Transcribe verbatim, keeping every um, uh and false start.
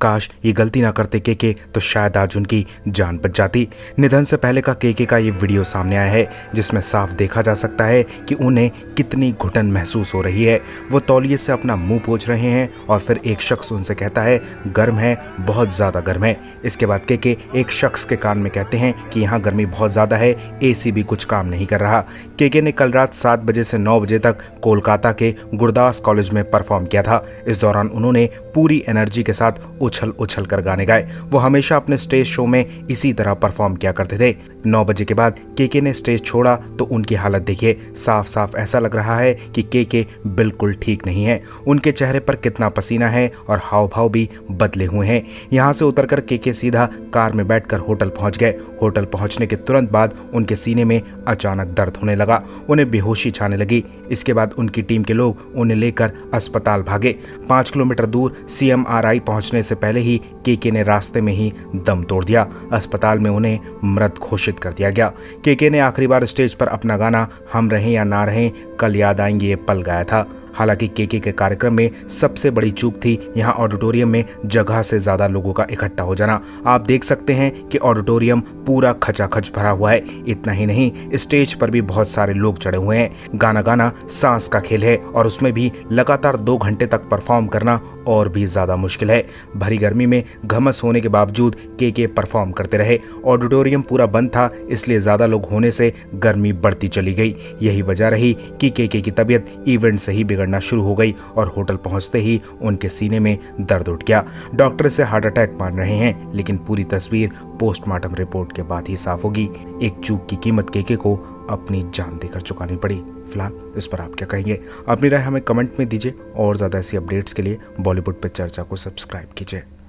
काश ये गलती ना करते केके तो शायद आज उनकी जान बच जाती। निधन से पहले का केके का ये वीडियो सामने आया है जिसमें साफ देखा जा सकता है कि उन्हें कितनी घुटन महसूस हो रही है। वो तौलिए से अपना मुंह पोंछ रहे हैं और फिर एक शख्स उनसे कहता है गर्म है, बहुत ज़्यादा गर्म है। इसके बाद केके एक शख्स के कान में कहते हैं कि यहाँ गर्मी बहुत ज़्यादा है, एसी भी कुछ काम नहीं कर रहा। केके ने कल रात सात बजे से नौ बजे तक कोलकाता के गुरदास कॉलेज में परफॉर्म किया था। इस दौरान उन्होंने पूरी एनर्जी के साथ उछल उछल कर गाने गाए। वो हमेशा अपने स्टेज शो में इसी तरह परफॉर्म किया करते थे। नौ बजे के बाद केके ने स्टेज छोड़ा तो उनकी हालत देखिए, साफ साफ ऐसा लग रहा है कि केके बिल्कुल ठीक नहीं है। उनके चेहरे पर कितना पसीना है और हाव भाव भी बदले हुए हैं। यहाँ से उतरकर केके सीधा कार में बैठकर होटल पहुंच गए। होटल पहुंचने के तुरंत बाद उनके सीने में अचानक दर्द होने लगा, उन्हें बेहोशी छाने लगी। इसके बाद उनकी टीम के लोग उन्हें लेकर अस्पताल भागे। पाँच किलोमीटर दूर सीएमआरआई पहुंचने से पहले ही केके ने रास्ते में ही दम तोड़ दिया। अस्पताल में उन्हें मृत घोषित कर दिया गया। केके ने आखिरी बार स्टेज पर अपना गाना हम रहें या ना रहें कल याद आएंगे ये पल गाया था। हालांकि केके के कार्यक्रम में सबसे बड़ी चूक थी यहाँ ऑडिटोरियम में जगह से ज्यादा लोगों का इकट्ठा हो जाना। आप देख सकते हैं कि ऑडिटोरियम पूरा खचाखच भरा हुआ है। इतना ही नहीं, स्टेज पर भी बहुत सारे लोग चढ़े हुए हैं। गाना गाना सांस का खेल है और उसमें भी लगातार दो घंटे तक परफॉर्म करना और भी ज्यादा मुश्किल है। भरी गर्मी में घमस होने के बावजूद केके परफॉर्म करते रहे। ऑडिटोरियम पूरा बंद था, इसलिए ज्यादा लोग होने से गर्मी बढ़ती चली गई। यही वजह रही कि केके की तबीयत इवेंट से ही बिगड़ना शुरू हो गई और होटल पहुंचते ही उनके सीने में दर्द उठ गया। डॉक्टर इसे हार्ट अटैक मान रहे हैं, लेकिन पूरी तस्वीर पोस्टमार्टम रिपोर्ट के बाद ही साफ होगी। एक चूक की कीमत केके को अपनी जान देकर चुकानी पड़ी। फिलहाल इस पर आप क्या कहेंगे? अपनी राय हमें कमेंट में दीजिए और ज्यादा ऐसी अपडेट्स के लिए बॉलीवुड पे चर्चा को सब्सक्राइब कीजिए।